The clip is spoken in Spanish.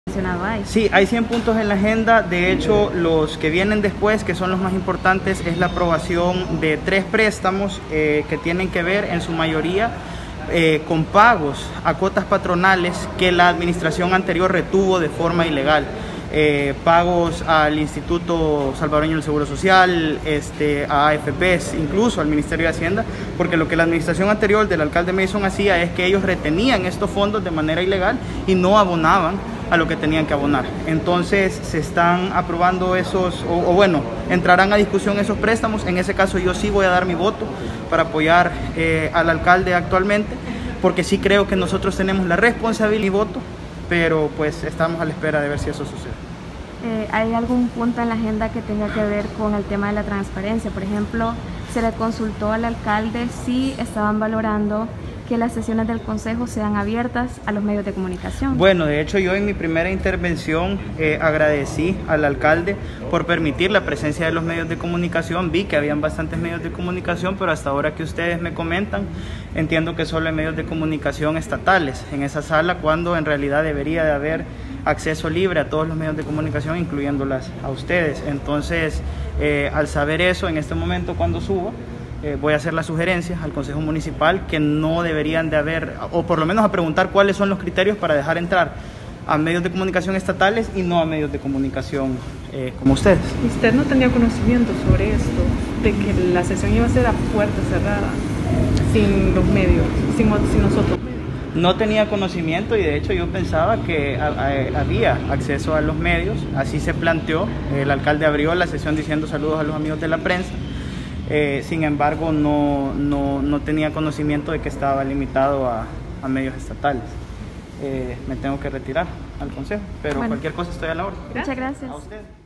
Hay. Sí, hay 100 puntos en la agenda. De hecho, los que vienen después, que son los más importantes, es la aprobación de 3 préstamos que tienen que ver en su mayoría con pagos a cuotas patronales que la administración anterior retuvo de forma ilegal. Pagos al Instituto Salvadoreño del Seguro Social, a AFPs, incluso al Ministerio de Hacienda, porque lo que la administración anterior del alcalde Mason hacía es que ellos retenían estos fondos de manera ilegal y no abonaban a lo que tenían que abonar. Entonces se están aprobando esos, o bueno, entrarán a discusión esos préstamos. En ese caso yo sí voy a dar mi voto para apoyar al alcalde actualmente, porque sí creo que nosotros tenemos la responsabilidad y voto, pero pues estamos a la espera de ver si eso sucede. ¿Hay algún punto en la agenda que tenga que ver con el tema de la transparencia? Por ejemplo, se le consultó al alcalde si estaban valorando que las sesiones del consejo sean abiertas a los medios de comunicación. Bueno, de hecho yo en mi primera intervención agradecí al alcalde por permitir la presencia de los medios de comunicación. Vi que habían bastantes medios de comunicación, pero hasta ahora que ustedes me comentan, entiendo que solo hay medios de comunicación estatales en esa sala, cuando en realidad debería de haber acceso libre a todos los medios de comunicación, incluyéndolas a ustedes. Entonces, al saber eso, en este momento cuando suba, voy a hacer las sugerencias al Consejo Municipal que no deberían de haber, o por lo menos a preguntar cuáles son los criterios para dejar entrar a medios de comunicación estatales y no a medios de comunicación como ustedes. ¿Usted no tenía conocimiento sobre esto, de que la sesión iba a ser a puerta cerrada, sin los medios, sin nosotros? No tenía conocimiento, y de hecho yo pensaba que había acceso a los medios. Así se planteó. El alcalde abrió la sesión diciendo saludos a los amigos de la prensa. Sin embargo, no tenía conocimiento de que estaba limitado a medios estatales. Me tengo que retirar al consejo, pero bueno, cualquier cosa estoy a la orden. Muchas gracias. A usted.